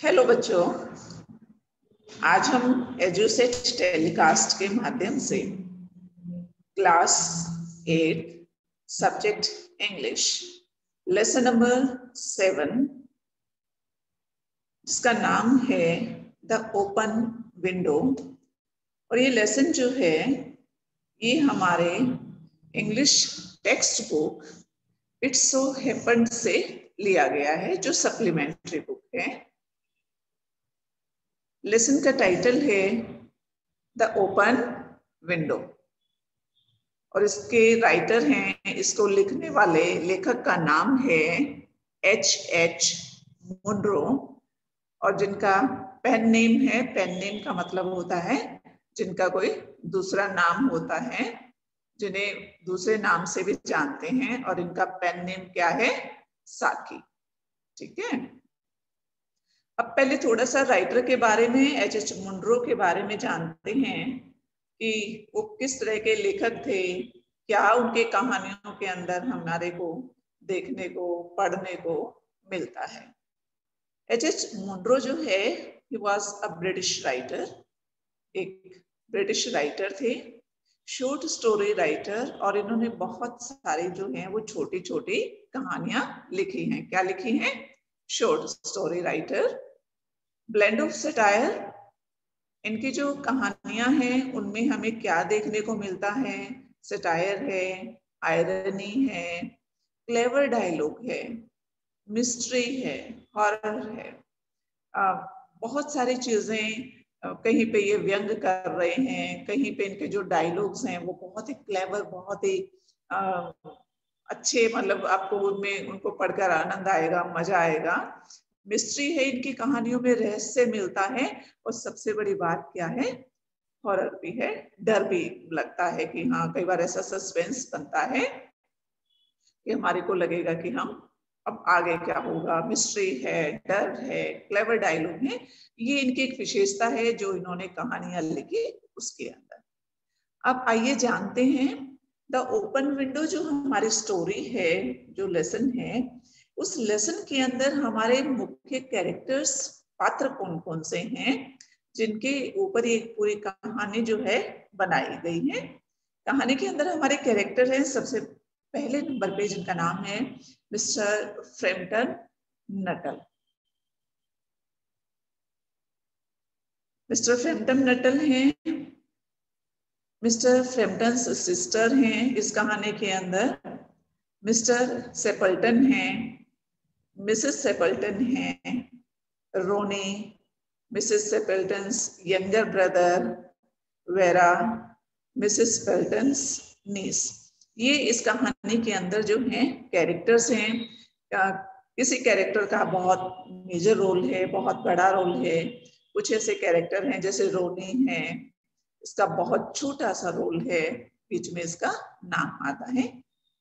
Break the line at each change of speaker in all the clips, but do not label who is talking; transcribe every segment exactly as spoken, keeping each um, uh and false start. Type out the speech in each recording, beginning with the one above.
Hello बच्चों, आज हम एजुसेट टेलीकास्ट के माध्यम से class eight subject English lesson number seven, जिसका नाम है द ओपन विंडो। और ये लेसन जो है ये हमारे English text book it's so happened से लिया गया है, जो सप्लीमेंट्री बुक है। लेसन का टाइटल है द ओपन विंडो और इसके राइटर हैं, इसको लिखने वाले लेखक का नाम है एच एच मुनरो और जिनका पेन नेम है, पेन नेम का मतलब होता है जिनका कोई दूसरा नाम होता है, जिन्हें दूसरे नाम से भी जानते हैं, और इनका पेन नेम क्या है? साकी। ठीक है, अब पहले थोड़ा सा राइटर के बारे में, एच एच मुनरो के बारे में जानते हैं कि वो किस तरह के लेखक थे, क्या उनके कहानियों के अंदर हमारे को देखने को, पढ़ने को मिलता है। एच एच मुनरो जो है, he was a British writer, एक ब्रिटिश राइटर थे, शॉर्ट स्टोरी राइटर, और इन्होंने बहुत सारी जो हैं वो छोटी छोटी कहानियां लिखी हैं। क्या लिखी हैं? Short story writer. Blend of satire, इनकी जो कहानियां हैं उनमें हमें क्या देखने को मिलता है? सटायर है, आयरनी है, क्लेवर डायलॉग है, मिस्ट्री है, हॉरर है, आ, बहुत सारी चीजें। कहीं पे ये व्यंग कर रहे हैं, कहीं पे इनके जो डायलॉग्स हैं वो बहुत ही क्लेवर, बहुत ही आ, अच्छे, मतलब आपको उनमें उनको पढ़कर आनंद आएगा, मजा आएगा। मिस्ट्री है, इनकी कहानियों में रहस्य मिलता है, और सबसे बड़ी बात क्या है? हॉरर भी है, डर भी लगता है कि हाँ, कई बार ऐसा सस्पेंस बनता है कि हमारे को लगेगा कि हम अब आगे क्या होगा। मिस्ट्री है, डर है, क्लेवर डायलॉग है, ये इनकी एक विशेषता है जो इन्होंने कहानियां लिखी उसके अंदर। अब आइए जानते हैं द ओपन विंडो, जो हमारी स्टोरी है, जो लेसन है, उस लेसन के अंदर हमारे मुख्य कैरेक्टर्स, पात्र कौन कौन से हैं, जिनके ऊपर एक पूरी कहानी जो है बनाई गई है। कहानी के अंदर हमारे कैरेक्टर हैं, सबसे पहले नंबर पे जिनका नाम है mister Framton Nuttel. Mister Framton Nuttel हैं, मिस्टर फ्रैम्पटन सिस्टर हैं इस कहानी के अंदर, मिस्टर सेपल्टन हैं, मिसेस सेपल्टन हैं, Ronnie, missus Sappleton's younger brother, Vera, missus Sappleton's niece. ये इस कहानी के अंदर जो हैं कैरेक्टर्स हैं। किसी कैरेक्टर का बहुत मेजर रोल है, बहुत बड़ा रोल है। कुछ ऐसे कैरेक्टर हैं जैसे रोनी है, इसका बहुत छोटा सा रोल है, बीच में इसका नाम आता है।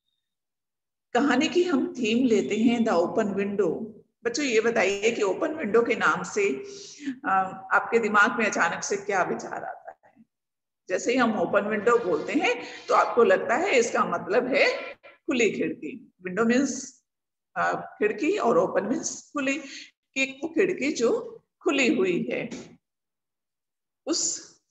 कहानी की हम थीम लेते हैं द ओपन विंडो। बच्चों ये बताइए कि ओपन विंडो के नाम से आपके दिमाग में अचानक से क्या विचार आता है? जैसे ही हम ओपन विंडो बोलते हैं तो आपको लगता है इसका मतलब है खुली खिड़की। विंडो मीन्स खिड़की और ओपन मीन्स खुली, कि वो खिड़की जो खुली हुई है। उस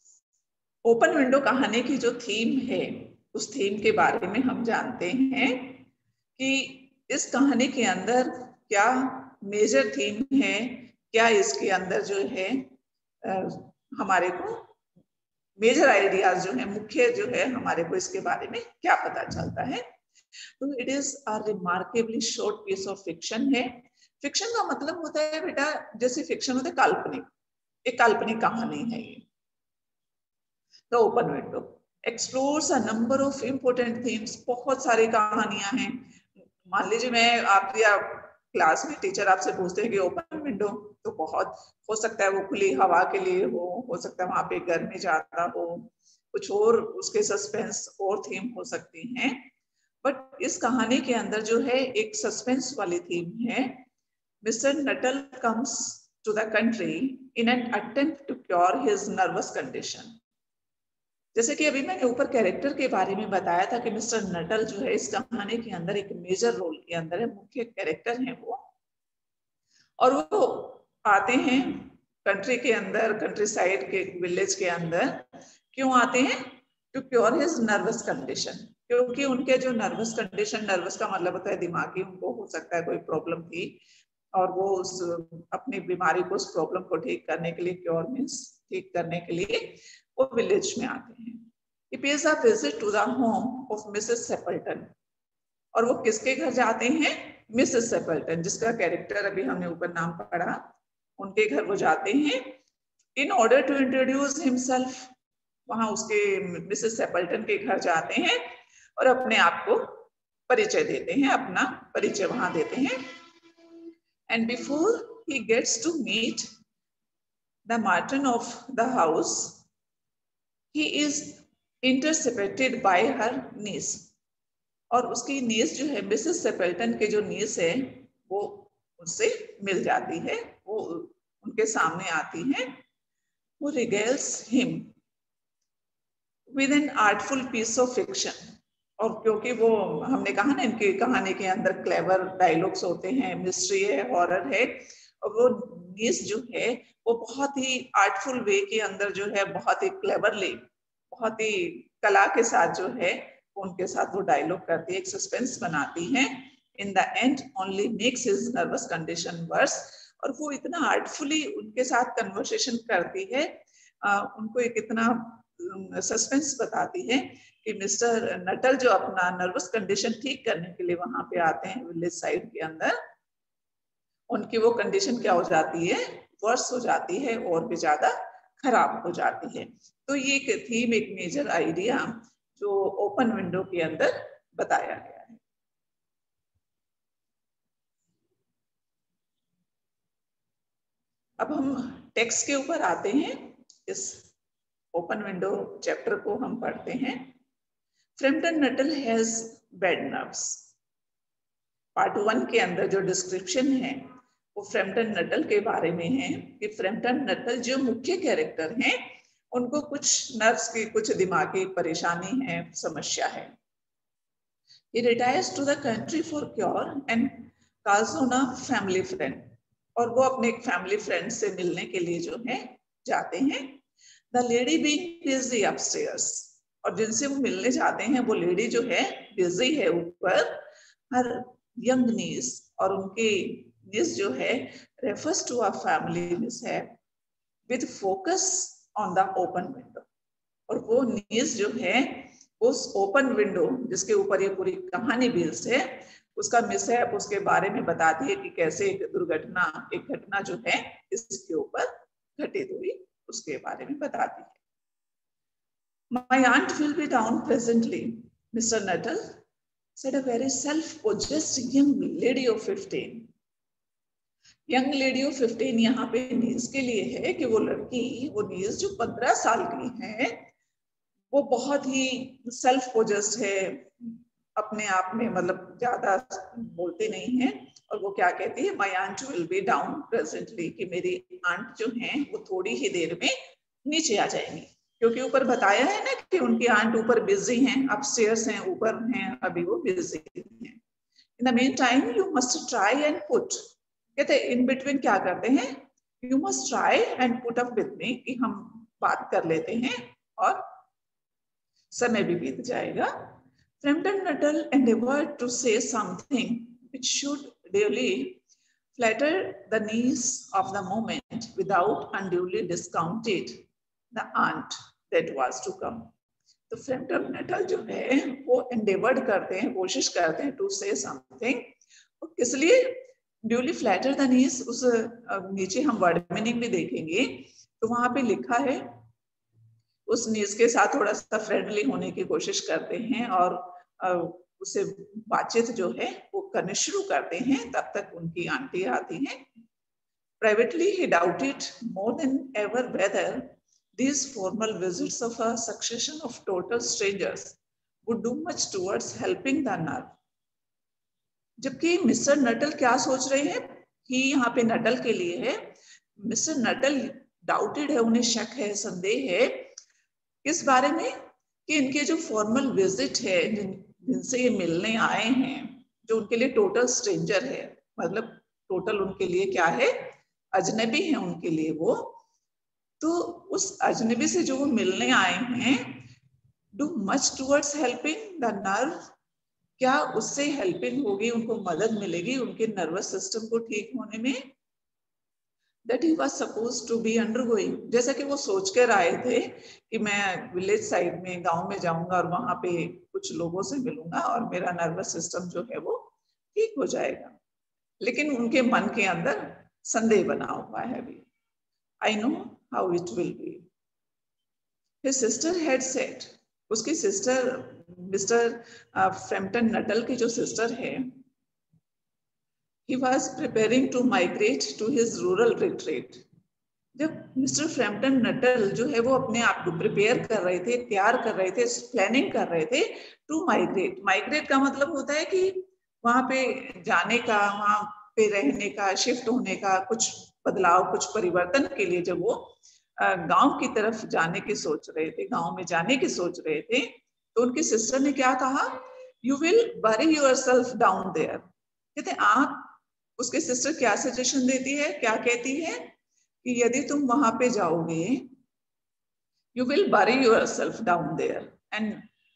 ओपन विंडो कहानी की जो थीम है, उस थीम के बारे में हम जानते हैं कि इस कहानी के अंदर क्या मेजर थीम है, क्या इसके अंदर जो है आ, हमारे को मेजर आइडियाज जो है, मुख्य जो है, हमारे को इसके बारे में क्या पता चलता है। तो it is a remarkably short piece of fiction है। फिक्शन का मतलब होता है बेटा, जैसे फिक्शन होता है काल्पनिक, एक काल्पनिक कहानी है ये। The open window explores a number of important themes. बहुत सारी कहानियां हैं। मान लीजिए मैं आप या क्लास में टीचर आपसे पूछते हैं कि ओपन विंडो, तो बहुत हो सकता है वो खुली हवा के लिए हो हो सकता है वहां पे गर्मी ज्यादा हो, कुछ और उसके सस्पेंस और थीम हो सकती हैं। बट इस कहानी के अंदर जो है एक सस्पेंस वाली थीम है। Mister Nuttel comes to the country in an attempt to cure his nervous condition. जैसे कि अभी मैंने ऊपर कैरेक्टर के बारे में बताया था कि मिस्टर नटल जो है इस कहानी के अंदर एक मेजर रोल के अंदर है, मुख्य कैरेक्टर है वो। और वो आते हैं कंट्री के अंदर, कंट्री साइड के विलेज के अंदर। क्यों आते हैं? To cure his nervous condition, क्योंकि उनके जो नर्वस कंडीशन, नर्वस का मतलब होता है दिमागी, उनको हो सकता है कोई प्रॉब्लम थी और वो उस अपनी बीमारी को, उस प्रॉब्लम को ठीक करने के लिए, क्योर मीन्स ठीक करने के लिए वो विलेज में आते हैं। He pays a visit to the home of missus Sappleton. और वो किसके घर जाते हैं? मिसेस सेपल्टन, जिसका कैरेक्टर अभी हमने ऊपर नाम पढ़ा, उनके घर वो जाते हैं। In order to introduce himself, वहां उसके मिसेस सेपल्टन के घर जाते हैं और अपने आप को परिचय देते हैं, अपना परिचय वहां देते हैं। And before he gets to meet the matron of the house, he is intercepted by her niece. और उसकी नीस जो है, मिसेस सेपल्टन के जो नीस है, वो उससे मिल जाती है, वो उनके सामने आती है। वो regales him with an artful piece of fiction. और क्योंकि वो, हमने कहा ना, इनकी कहानी के अंदर क्लेवर डायलॉग्स होते हैं, मिस्ट्री है, हॉरर है, और वो नीस जो है वो बहुत ही आर्टफुल वे के अंदर जो है, बहुत ही क्लेवरली, बहुत ही कला के साथ जो है उनके साथ वो डायलॉग करती है, एक सस्पेंस बनाती है। In the end only makes his nervous condition worse. और वो इतना आर्टफुली उनके साथ कन्वर्सेशन करती है, आ, उनको एक इतना सस्पेंस बताती है कि मिस्टर नटल जो अपना नर्वस कंडीशन ठीक करने के लिए वहां पे आते हैं विलेज साइड के अंदर, उनकी वो कंडीशन क्या हो जाती है? वर्स हो जाती है, और भी ज्यादा खराब हो जाती है। तो ये एक थीम, एक मेजर आइडिया जो ओपन विंडो के अंदर बताया गया है। अब हम टेक्स्ट के ऊपर आते हैं। इस ओपन विंडो चैप्टर को हम पढ़ते हैं। Framton Nuttel has bad nerves. Part one के अंदर जो डिस्क्रिप्शन है वो फ्रैम्पटन नटल के बारे में है कि फ्रैम्पटन नटल जो मुख्य कैरेक्टर हैं, उनको कुछ नर्व्स की, कुछ दिमागी परेशानी है, समस्या है। He retires to the country for cure and calls on a family friend। और वो अपने एक फैमिली फ्रेंड से मिलने के लिए जो है जाते हैं। The lady being busy upstairs। और जिनसे वो मिलने जाते हैं वो लेडी जो है बिजी है ऊपर। Her young niece, और उनकी niece जो है refers to a family mishap with focus on the open window। और वो niece जो है उस ओपन विंडो जिसके ऊपर ये पूरी कहानी बेस्ड है, उसका मिसहैप, उसके बारे में बताती है कि कैसे एक दुर्घटना, एक घटना जो है इसके ऊपर घटित हुई, उसके बारे में बताती है। My aunt will be down presently, Mister Nuttall said a very self-possessed young lady of fifteen। Young lady of fifteen यहाँ पे नीज के लिए है कि वो लड़की, वो नीज जो पंद्रह साल की है, वो बहुत ही सेल्फ पोजेस्ड है, अपने आप में मतलब ज्यादा बोलती नहीं है। और वो क्या कहती है? My aunt will be down presently, कि मेरी आंट जो है वो थोड़ी ही देर में नीचे आ जाएंगी। क्योंकि ऊपर बताया है ना कि उनकी आंट ऊपर बिजी हैं, अपस्टेयर्स हैं, ऊपर हैं, अभी वो बिजी हैं। In the meantime you must try and put, कहते हैं इन बिटवीन क्या करते हैं? You must try and put up with me, कि हम बात कर लेते हैं और समय भी बीत जाएगा। Frampton Nuttall endeavored to say something which should really flatter the niece of the moment without unduly discounted the aunt that was to come। तो Frampton Nuttall जो है वो endeavored करते हैं, कोशिश करते हैं to say something, और किस लिए? Duly flatter the niece. उस नीचे हम वर्ड मीनिंग भी देखेंगे, तो वहां पे लिखा है उस नीस के साथ थोड़ा सा फ्रेंडली होने की कोशिश करते हैं और उसे बातचीत जो है वो करने शुरू करते हैं। तब तक उनकी आंटी आती हैं। Privately he doubted more than ever whether these formal visits of a succession of total strangers would do much towards helping the nerve। जबकि मिस्टर नटल क्या सोच रहे हैं कि यहाँ पे नटल के लिए है, मिस्टर नटल डाउटेड है, उन्हें शक है, संदेह है, किस बारे में? कि इनके जो फॉर्मल विजिट है, जिन जिनसे ये मिलने आए हैं, जो उनके लिए टोटल स्ट्रेंजर है, मतलब टोटल उनके लिए क्या है? अजनबी है उनके लिए वो, तो उस अजनबी से जो वो मिलने आए हैं, do much towards helping the nerve, क्या उससे हेल्पिंग होगी, उनको मदद मिलेगी उनके नर्वस सिस्टम को ठीक होने में, that he was supposed to be undergoing। जैसा कि वो सोच कर आए थे कि मैं विलेज साइड में, गांव में जाऊंगा और वहां पे कुछ लोगों से मिलूंगा और मेरा नर्वस सिस्टम जो है वो ठीक हो जाएगा, लेकिन उनके मन के अंदर संदेह बना हुआ है अभी। I know how it will be। His sister had said, उसकी सिस्टर, मिस्टर फ्रैम्पटन नटल की जो सिस्टर है, he was preparing to migrate to his rural retreat। जब मिस्टर फ्रैम्पटन नटल जो है वो अपने आप को प्रिपेयर कर रहे थे, तैयार कर रहे थे, प्लानिंग कर रहे थे टू माइग्रेट। माइग्रेट का मतलब होता है कि वहां पे जाने का, वहां पे रहने का, शिफ्ट होने का, कुछ बदलाव, कुछ परिवर्तन के लिए जब वो गांव की तरफ जाने की सोच रहे थे, गांव में जाने की सोच रहे थे, तो उनकी सिस्टर ने क्या कहा, you will bury yourself down there. कहते आप, उसकी सिस्टर क्या सजेशन देती है, क्या कहती है कि यदि तुम वहां पे जाओगे, you will bury yourself down there and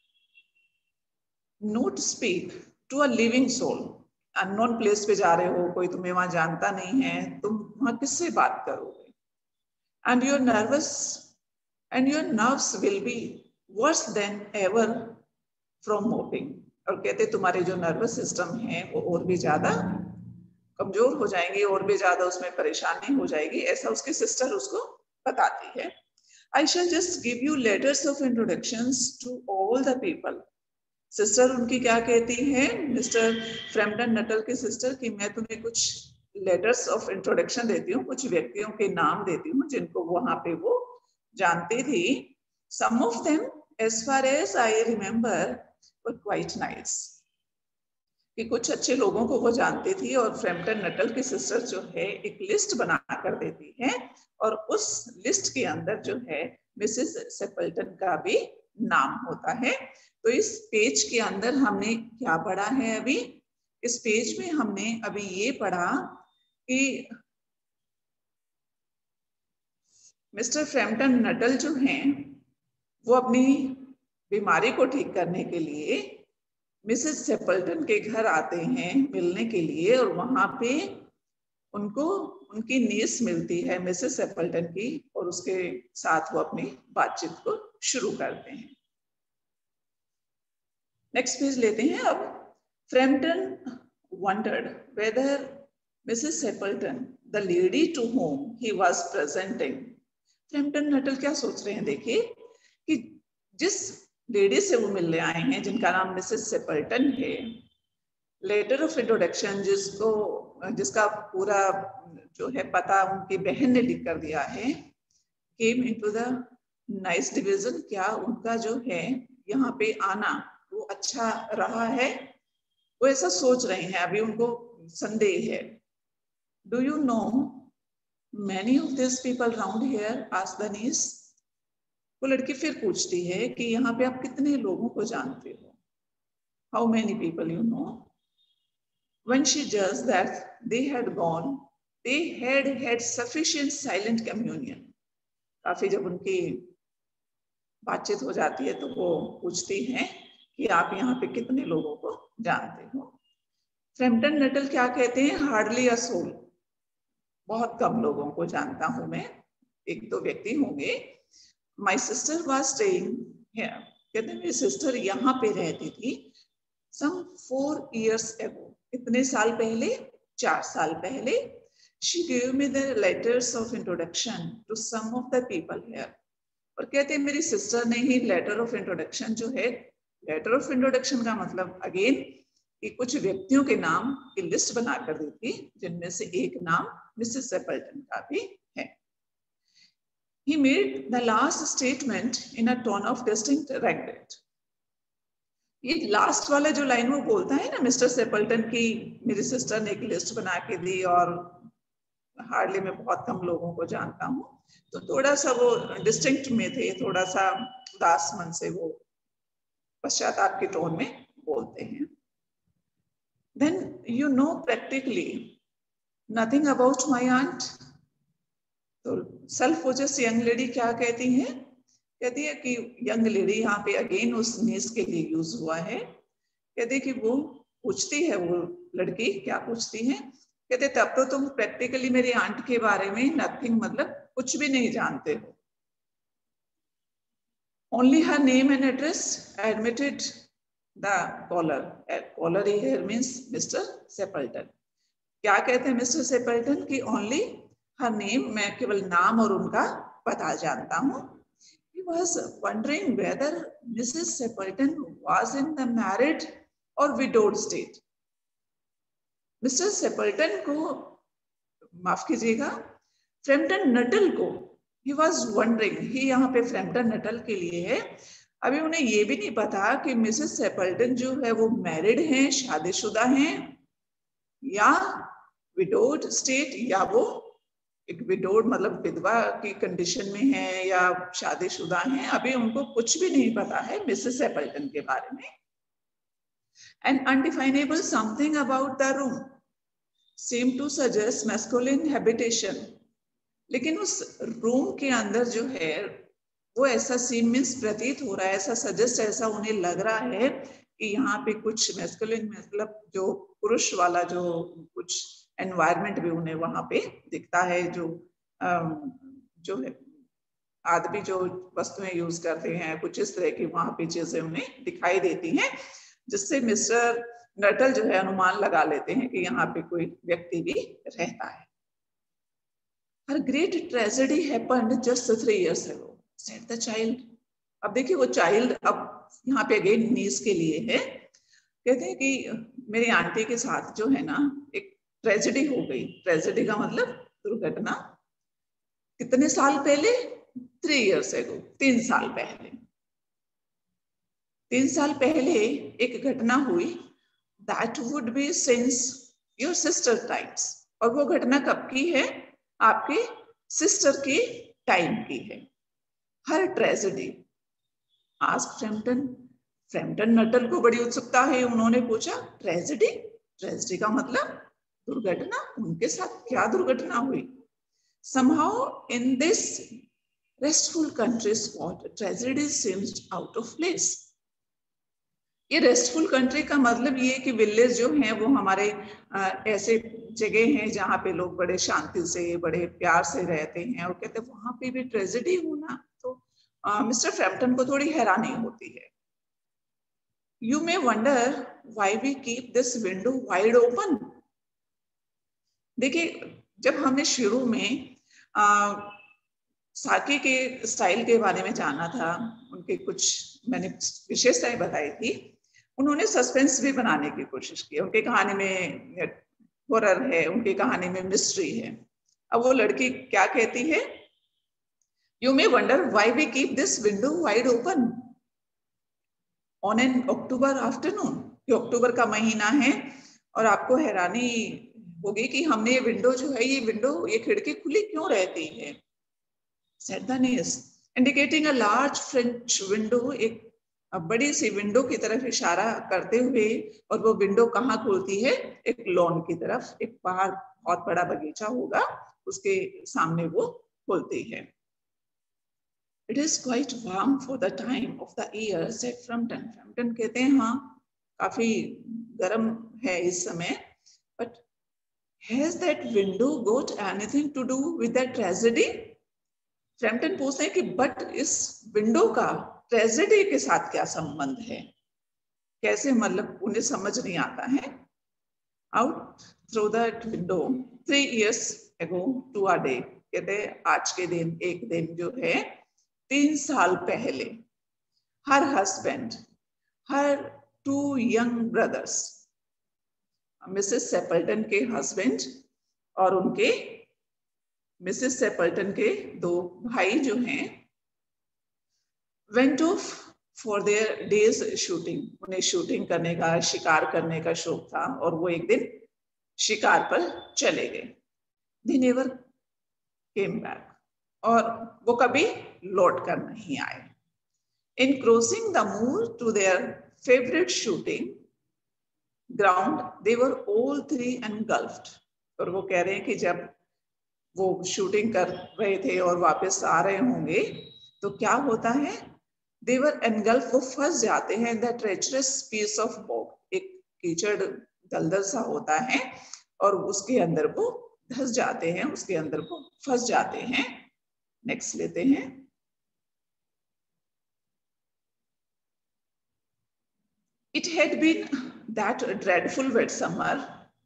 not speak to a living soul. Unknown place पे जा रहे हो, कोई तुम्हें वहां जानता नहीं है, तुम वहां किससे बात करोगे, and your nervous and your nerves will be worse than ever from moping। और कहते तुम्हारे जो नर्वस सिस्टम है वो और भी ज्यादा कमजोर हो जाएंगे, और भी ज्यादा उसमें परेशानी हो जाएगी, ऐसा उसकी सिस्टर उसको बताती है। I shall just give you letters of introductions to all the people। Sister उनकी क्या कहती है, मिस्टर फ्रैम्पटन नटल की सिस्टर, कि मैं तुम्हें कुछ लेटर्स ऑफ इंट्रोडक्शन देती हूँ, कुछ व्यक्तियों के नाम देती हूँ जिनको वहां पे वो जानती थी। Some of them as far as I remember were quite nice. कि कुछ अच्छे लोगों को वो जानती थी, और फ्रैम्पटन नटल की सिस्टर जो है एक लिस्ट बना कर देती है, और उस लिस्ट के अंदर जो है मिसेस सेपल्टन का भी नाम होता है। तो इस पेज के अंदर हमने क्या पढ़ा है अभी, इस पेज में हमने अभी ये पढ़ा कि मिस्टर फ्रैम्पटन नटल जो हैं वो अपनी बीमारी को ठीक करने के लिए मिसेस सेपल्टन के घर आते हैं मिलने के लिए, और वहां पे उनको उनकी नीस मिलती है मिसेस सेपल्टन की, और उसके साथ वो अपनी बातचीत को शुरू करते हैं। नेक्स्ट पेज लेते हैं अब। Framton wondered whether Missus Sepulton, the lady to whom he was presenting, Framton Nuttel क्या सोच रहे हैं, देखिए कि जिस लेडी से वो मिलने आए हैं जिनका नाम मिसेस सेपल्टन है, लेटर ऑफ इंट्रोडक्शन जिसको जिसका पूरा जो है पता उनकी बहन ने लिख कर दिया है, came into the nice division, क्या उनका जो है यहाँ पे आना वो अच्छा रहा है, वो ऐसा सोच रहे हैं, अभी उनको संदेह है। Do you know many of this people round here, asked the niece. वो लड़की फिर पूछती है कि यहाँ पे आप कितने लोगों को जानते हो, how many people you know. When she judged that they had gone, they had had sufficient silent communion। काफी जब उनकी बातचीत हो जाती है तो वो पूछती हैं कि आप यहाँ पे कितने लोगों को जानते हो। फ्रैम्पटन नटल क्या कहते हैं, हार्डली अ सोल, बहुत कम लोगों को जानता हूं मैं, एक दो व्यक्ति होंगे। My sister was staying here, कहते हैं मेरी सिस्टर यहाँ पे रहती थी, सम फोर ईयर्स एगो, इतने साल पहले, चार साल पहले। She gave me the letters of introduction to some of the people here. और कहते हैं मेरी सिस्टर ने ही लेटर ऑफ इंट्रोडक्शन जो है, लेटर ऑफ इंट्रोडक्शन का मतलब अगेन कि कुछ व्यक्तियों के नाम की लिस्ट बना कर दी थी, जिनमें से एक नाम मिसेस सेपल्टन का भी है। He made the last statement in a tone of distinct regret। ये लास्ट वाला जो लाइन वो बोलता है ना, मिस्टर सेपल्टन की मेरी सिस्टर ने एक लिस्ट बना के दी और हार्डली मैं बहुत कम लोगों को जानता हूँ, तो थोड़ा सा वो डिस्टिंक्ट में थे, थोड़ा सा उदास मन से वो पश्चाताप के टोन में बोलते हैं। Then you know practically nothing about my aunt। तो सेल्फ-पोजेस यंग लेडी क्या कहती है? कहती है कि यंग लेडी यहाँ पे अगेन उस नीस के लिए यूज हुआ है। कहती है कि वो पूछती है, वो लड़की क्या पूछती है? कहते तब तो तुम प्रैक्टिकली मेरी आंट के बारे में नथिंग मतलब कुछ भी नहीं जानते हो। Only her name and address admitted the caller. Caller here means Mister Sepulton. क्या कहते हैं मिस्टर सेपल्टन की ओनली हर नेम, मैं केवल नाम और उनका पता जानता हूँ। He was wondering whether Missus Sepulton was in the married or widowed state. Mr Sappleton को, माफ कीजिएगा, फ्रैम्पटन नटल को he was wondering, he यहाँ पे फ्रैम्पटन नटल के लिए है। अभी उन्हें ये भी नहीं पता कि मिसेस सेपल्टन जो है वो मैरिड हैं, शादीशुदा हैं या विडोड स्टेट, या वो एक विडोड मतलब विधवा की कंडीशन में है या शादीशुदा हैं। अभी उनको कुछ भी नहीं पता है मिसेस सेपल्टन के बारे में। An undefinable something about the room seemed to suggest masculine habitation. लेकिन उस रूम के अंदर जो है वो ऐसा सीम मीन्स प्रतीत हो रहा है, ऐसा सजेस्ट, ऐसा उन्हें लग रहा है कि यहाँ पे कुछ मैस्कुलिन मतलब जो पुरुष वाला जो कुछ एनवायरनमेंट भी उन्हें वहां पे दिखता है, जो जो है आदमी जो वस्तुएं यूज करते हैं, कुछ इस तरह की वहां पे चीजें उन्हें दिखाई देती हैं, जिससे मिस्टर नटल जो है अनुमान लगा लेते हैं कि यहाँ पे कोई व्यक्ति भी रहता है। Her great tragedy happened just three years ago, said the child. अब देखिए वो चाइल्ड अब यहाँ पे अगेन नीस के लिए है। कहते हैं कि मेरी आंटी के साथ जो है ना एक ट्रेजेडी हो गई। ट्रेजेडी का मतलब दुर्घटना। कितने साल पहले? थ्री इयर्स एगो, तीन साल पहले। तीन साल पहले एक घटना हुई। That would be since your sister times. और वो घटना कब की है? आपके सिस्टर के टाइम की है। Her tragedy ask Framton. Framton Nuttel को बड़ी उत्सुकता है, उन्होंने पूछा ट्रेजेडी? ट्रेजेडी का मतलब दुर्घटना? उनके साथ क्या दुर्घटना हुई? Somehow in this restful country spot, tragedy seems out of place. ये रेस्टफुल कंट्री का मतलब ये कि विलेज जो हैं वो हमारे आ, ऐसे जगह हैं जहाँ पे लोग बड़े शांति से, बड़े प्यार से रहते हैं, और कहते हैं वहां पे भी ट्रेजेडी होना, तो मिस्टर फ्रैम्पटन को थोड़ी हैरानी होती है। You may wonder why we keep this window wide open. देखिए जब हमने शुरू में आ, साकी के स्टाइल के बारे में जाना था, उनके कुछ मैंने विशेषताएं बताई थी, उन्होंने सस्पेंस भी बनाने की कोशिश की। उनकी कहानी में हॉरर है, उनकी कहानी में मिस्ट्री है। अब वो लड़की क्या कहती है? You may wonder why we keep this window wide open on an October afternoon. ये अक्टूबर का महीना है और आपको हैरानी होगी कि हमने ये विंडो जो है, ये विंडो, ये खिड़की खुली क्यों रहती है? said the nurse, indicating a large French window, एक बड़ी सी विंडो की तरफ इशारा करते हुए। और वो विंडो कहाँ खुलती है? एक लॉन की तरफ, एक बाहर बहुत बड़ा बगीचा होगा उसके सामने वो खुलती है। It is quite warm for the time of the year, said Frampton. Frampton कहते हैं हाँ काफी गर्म है इस समय। But has that window got anything to do with that tragedy? Framton पूछते हैं कि बट इस विंडो का ट्रेजेडी के साथ क्या संबंध है? कैसे, मतलब उन्हें समझ नहीं आता है। Out through that window three years ago to a day, कहते हैं आज के दिन, एक दिन जो है तीन साल पहले, her husband, her two young brothers, Mrs Sappleton के हस्बैंड और उनके मिसेस सेपल्टन के दो भाई जो हैं, went off for their days shooting. उन्हें शूटिंग करने का, शिकार करने का शौक था और वो एक दिन शिकार पर चले गए। They never came back. और वो कभी लौट कर नहीं आए। In crossing the moor to their favorite shooting ground, they were all three engulfed. और वो कह रहे हैं कि जब वो शूटिंग कर रहे थे और वापस आ रहे होंगे तो क्या होता है, देवर एनगल्फ, वो फंस जाते हैं the treacherous piece of bog, एक कीचड़ दलदल सा होता है और उसके अंदर वो धंस जाते हैं, उसके अंदर वो फंस जाते हैं। नेक्स्ट लेते हैं। It had been that dreadful wet summer.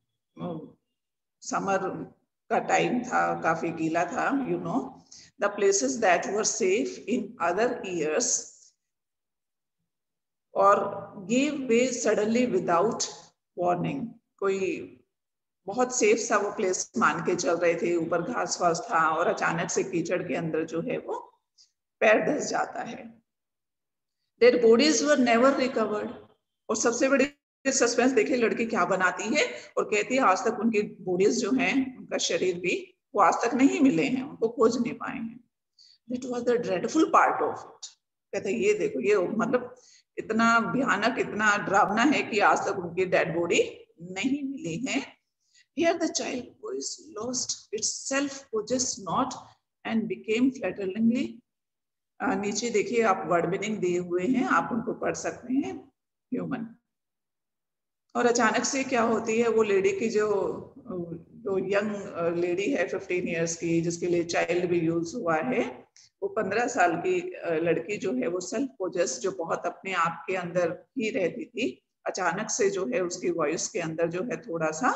Summer का टाइम था, काफी गीला था, you know. The places that were safe in other years or gave way suddenly without warning. कोई बहुत सेफ सा वो प्लेस मान के चल रहे थे, ऊपर घास वास था और अचानक से कीचड़ के अंदर जो है वो पैर धंस जाता है। Their bodies were never recovered. और सबसे बड़ी सस्पेंस देखिए लड़की क्या बनाती है और कहती है आज तक उनकी बॉडीज जो हैं, उनका शरीर भी वो आज तक नहीं मिले हैं, उनको खोज नहीं पाए हैं। That was the dreadful part of it. कहते ये देखो, ये मतलब इतना भयानक, इतना डरावना है कि आज तक उनकी डेड बॉडी नहीं मिली है। Here the child voice lost its self-possessed note and became flutteringly. uh, नीचे देखिए आप वर्ड मीनिंग दिए हुए हैं, आप उनको पढ़ सकते हैं। ह्यूमन। और अचानक से क्या होती है, वो लेडी की जो जो यंग लेडी है फिफ्टीन इयर्स की, जिसके लिए चाइल्ड भी यूज हुआ है, वो पंद्रह साल की लड़की जो है वो सेल्फ पोजेस, जो बहुत अपने आप के अंदर ही रहती थी, अचानक से जो है उसकी वॉइस के अंदर जो है थोड़ा सा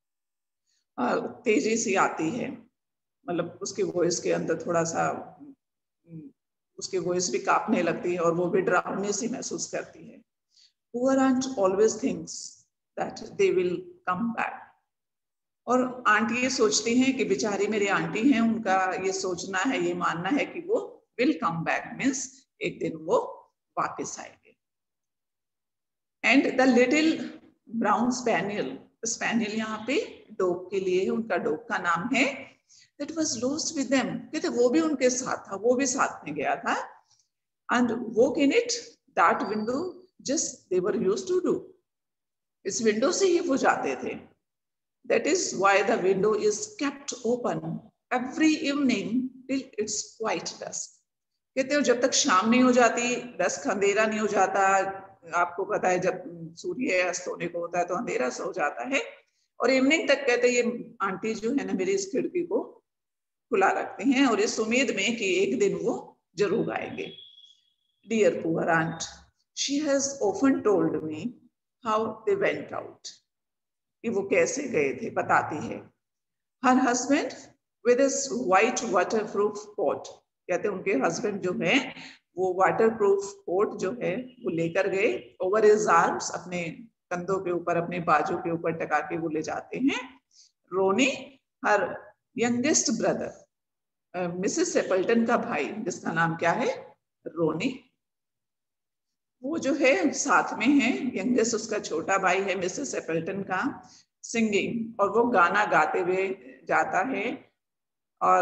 तेजी सी आती है, मतलब उसकी वॉइस के अंदर थोड़ा सा उसकी वॉइस भी कांपने लगती है और वो भी डरावनी सी महसूस करती है। Poor aunt always thinks that they will come back. और आंट ये सोचती हैं कि बेचारी मेरी आंटी हैं, उनका ये सोचना है, ये मानना है कि वो will come back means एक दिन वो वापस आएंगे। And the little brown spaniel, spaniel यहाँ पे डॉग के लिए है, उनका डॉग का नाम है, that was lost with them. कहते वो भी उनके साथ था, वो भी साथ में गया था। And woke in it, that window just they were used to do. इस विंडो से ही वो जाते थे। That is why the window is kept open every evening till it's quite dusk. कहते हो जब तक शाम नहीं हो जाती, डस्क अंधेरा नहीं हो जाता, आपको पता है जब सूर्य अस्त होने को होता है तो अंधेरा सा हो जाता है, और इवनिंग तक कहते ये आंटी जो है ना मेरी इस खिड़की को खुला रखते हैं और इस उम्मीद में कि एक दिन वो जरूर आएंगे। Dear poor aunt, she has often told me how they went out. कि वो कैसे गए थे बताती है। Her husband with his white waterproof coat, कहते उनके हस्बैंड जो है वो वाटरप्रूफ कोट जो है वो लेकर गए, ओवर हिज आर्म्स, अपने कंधों के ऊपर, अपने बाजू के ऊपर टका के वो ले जाते हैं। Ronnie, her youngest brother, Mrs Sappleton का भाई जिसका नाम क्या है, रोनी, वो जो है साथ में है, यंगेस्ट उसका छोटा भाई है मिसेस सेपल्टन का, सिंगिंग, और वो गाना गाते हुए जाता है। और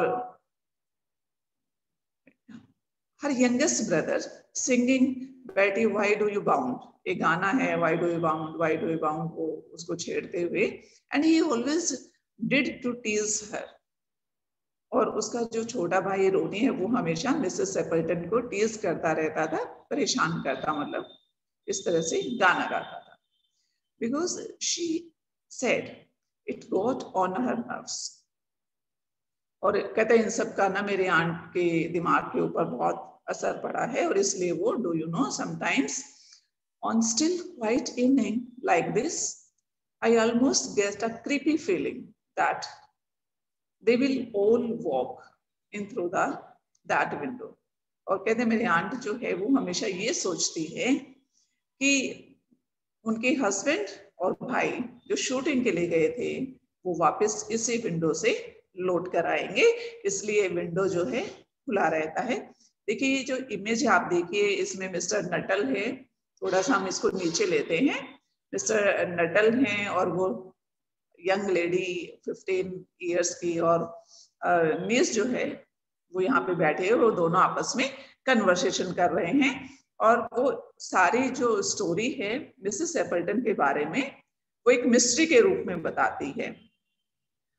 her youngest brother singing Bertie why do you bound, ये गाना है why do you bound, why do you bound, वो उसको छेड़ते हुए, and he always did to tease her, और उसका जो छोटा भाई रोनी है वो हमेशा मिसेस सेपल्टन को टीज करता रहता था, परेशान करता, मतलब इस तरह से गाना गाता था। Because she said it got on her nerves, और कहते हैं इन सब का ना मेरे आंट के दिमाग के ऊपर बहुत असर पड़ा है, और इसलिए वो, do you know, sometimes on still quiet evening like this I almost get a creepy feeling that they will all walk in through the that window. और कहते हैं मेरी आंट जो है वो हमेशा ये सोचती है कि उनके हस्बैंड और भाई जो शूटिंग के लिए गए थे वो वापस इसी विंडो से लौट कर आएंगे, इसलिए विंडो जो है खुला रहता है। देखिए ये जो इमेज आप देखिए, इसमें मिस्टर नटल है, थोड़ा सा हम इसको नीचे लेते हैं। मिस्टर नटल हैं और वो यंग लेडी फिफ्टीन इयर्स की, और मिस जो है वो यहाँ पे बैठे हैं, वो दोनों आपस में कन्वर्सेशन कर रहे हैं, और वो सारी जो स्टोरी है मिसेस सेपल्टन के बारे में वो एक मिस्ट्री के रूप में बताती है।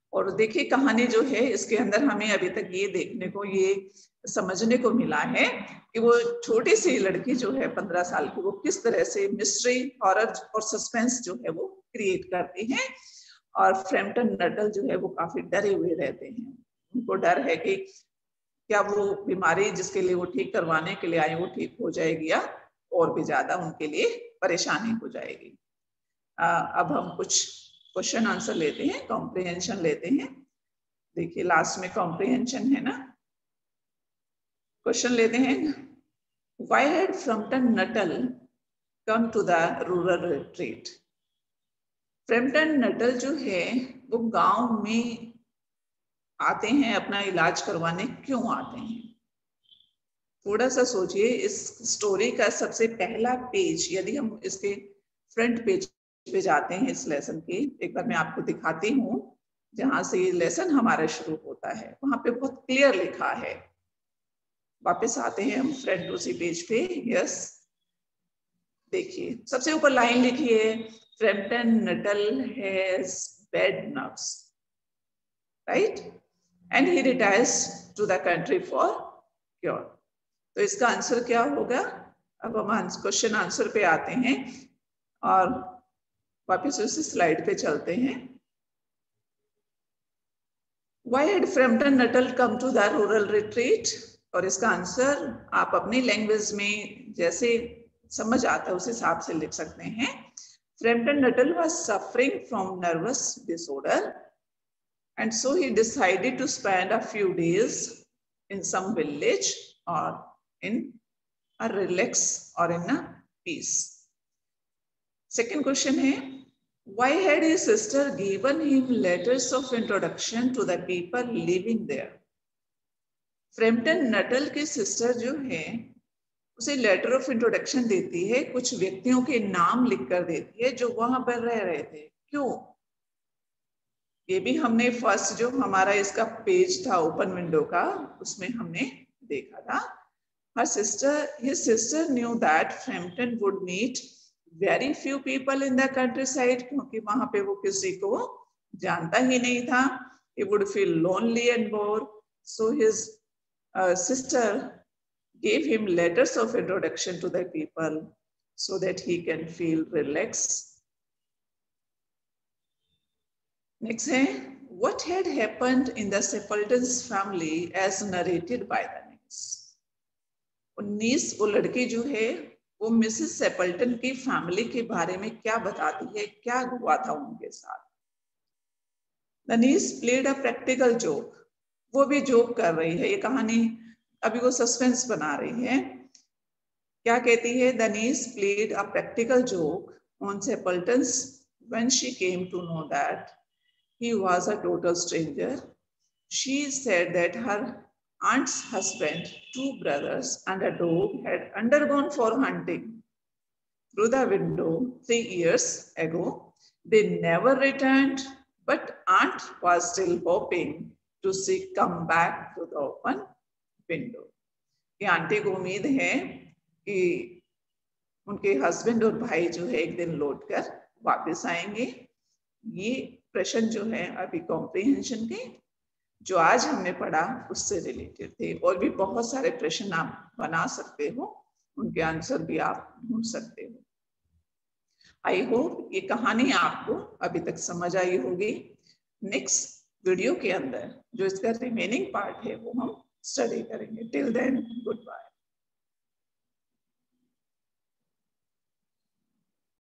और देखिए कहानी जो है इसके अंदर हमें अभी तक ये देखने को, ये समझने को मिला है कि वो छोटी सी लड़की जो है पंद्रह साल की, वो किस तरह से मिस्ट्री, हॉरर और सस्पेंस जो है वो क्रिएट करती है। और फ्रैम्पटन नटल जो है वो काफी डरे हुए रहते हैं। उनको डर है कि क्या वो बीमारी जिसके लिए वो ठीक करवाने के लिए आए वो ठीक हो जाएगी या और भी ज्यादा उनके लिए परेशानी हो जाएगी। आ, अब हम कुछ क्वेश्चन आंसर लेते हैं, कॉम्प्रिहेंशन लेते हैं। देखिए लास्ट में कॉम्प्रिहेंशन है ना। क्वेश्चन लेते हैं, Why had Frampton Nuttall come to the rural retreat? Framton Nuttel जो है वो गांव में आते हैं, अपना इलाज करवाने क्यों आते हैं? थोड़ा सा सोचिए। इस स्टोरी का सबसे पहला पेज, यदि हम इसके फ्रंट पेज पे जाते हैं इस लेसन के, एक बार मैं आपको दिखाती हूँ जहां से ये लेसन हमारा शुरू होता है, वहां पे बहुत क्लियर लिखा है। वापस आते हैं हम फ्रंट उसी पेज पे। यस, देखिए सबसे ऊपर लाइन लिखी है, Framton Nuttel has bad nerves, right, and he retires to the country for cure. तो इसका आंसर क्या होगा? अब हम क्वेश्चन आंसर पे आते हैं और वापस उसी स्लाइड पे चलते हैं। Why had Frampton Nuttall come to the rural retreat? और इसका आंसर आप अपनी लैंग्वेज में जैसे समझ आता है उस हिसाब से लिख सकते हैं। Frampton Nuttall was suffering from nervous disorder, and so he decided to spend a few days in some village or in a relax or in a peace. Second question है, why had his sister given him letters of introduction to the people living there? Framton Nuttel की sister जो है उसे letter of introduction देती है, कुछ व्यक्तियों के नाम लिखकर देती है जो वहां पर रह रहे थे। क्यों? ये भी हमने फर्स्ट जो हमारा इसका पेज था ओपन विंडो का, उसमें हमने देखा था। Her sister, his sister knew that Frampton would meet very few people in the countryside, क्योंकि वहां पे वो किसी को जानता ही नहीं था। He would feel lonely and bored, so his uh, sister gave him letters of introduction to the people so that he can feel relaxed. Next है, what had happened in the Stapleton's family as narrated by the niece? उन्नीस वो लड़की जो है वो Mrs सेपल्टन की family के बारे में क्या बताती है, क्या हुआ था उनके साथ। The niece played a practical joke. वो भी जोक कर रही है, ये कहानी अभी वो सस्पेंस बना रही है। क्या कहती है? The niece played a practical joke on Stapleton's when she came to know that he was a total stranger. She said that her aunt's husband, two brothers, and a dog had undergone for hunting through the window three years ago. They never returned, but aunt was still hoping to see come back to the open window. कि auntie को उम्मीद है कि उनके husband और भाई जो है एक दिन लौट कर वापस आएंगे। ये प्रश्न जो है अभी कॉम्प्रिहेंशन के जो आज हमने पढ़ा उससे रिलेटेड थे, और भी बहुत सारे प्रश्न आप बना सकते हो, उनके आंसर भी आप ढूंढ सकते हो। आई होप ये कहानी आपको अभी तक समझ आई होगी। नेक्स्ट वीडियो के अंदर जो इसका रिमेनिंग पार्ट है वो हम स्टडी करेंगे। Till then good bye.